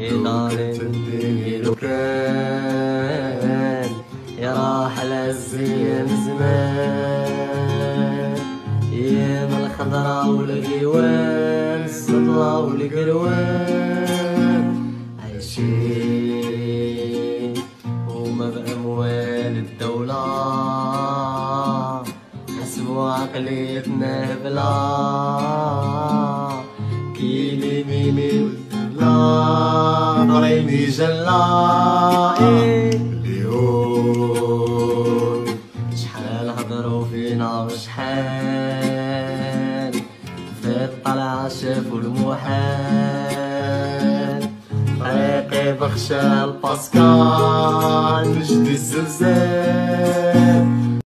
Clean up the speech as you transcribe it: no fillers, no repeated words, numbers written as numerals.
كانت الدنيا لو كان يا راح العز ايام زمان، ايام الخضرا والغيوان السطوة والقروان، عايشين هما بأموال الدولة، حسبوا عقليتنا هبلة، كيلي ميلي لا ضريني جلا. اليوم شحال هضروا فينا وشحال فات طلع شافوا المحال، طريقي بخشى الباسكال نجدي الزلزال.